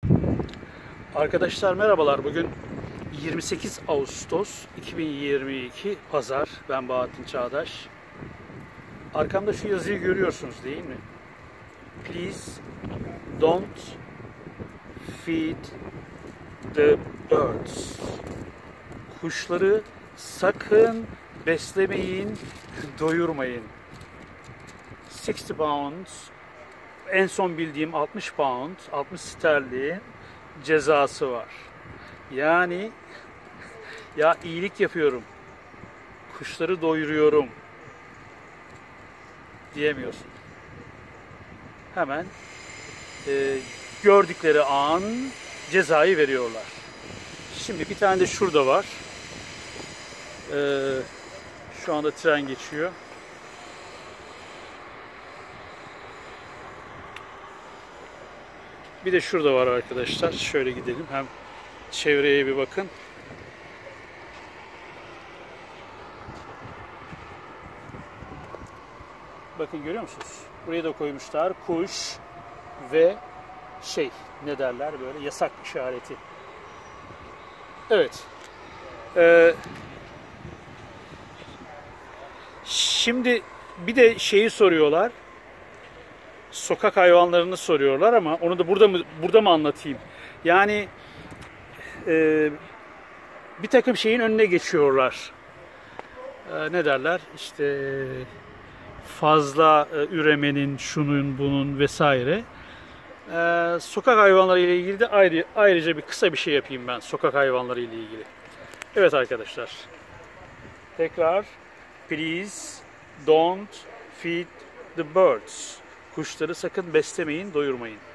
Arkadaşlar merhabalar. Bugün 28 Ağustos 2022 Pazar. Ben Bahattin Çağdaş. Arkamda şu yazıyı görüyorsunuz değil mi? Please don't feed the birds. Kuşları sakın beslemeyin, doyurmayın. 60 pounds, en son bildiğim 60 pound, 60 sterlin cezası var. Yani ya iyilik yapıyorum, kuşları doyuruyorum diyemiyorsun. Hemen gördükleri an cezayı veriyorlar. Şimdi bir tane de şurada var. Şu anda tren geçiyor. Bir de şurada var arkadaşlar. Şöyle gidelim. Hem çevreye bir bakın. Bakın görüyor musunuz? Buraya da koymuşlar. Kuş ve ne derler böyle yasak işareti. Evet. Şimdi bir de şeyi soruyorlar. Sokak hayvanlarını soruyorlar ama onu da burada mı anlatayım? Yani bir takım şeyin önüne geçiyorlar. Ne derler? İşte fazla üremenin, şunun, bunun vesaire. Sokak hayvanları ile ilgili de ayrıca kısa bir şey yapayım ben sokak hayvanları ile ilgili. Evet arkadaşlar. Tekrar please don't feed the birds. Kuşları sakın beslemeyin, doyurmayın.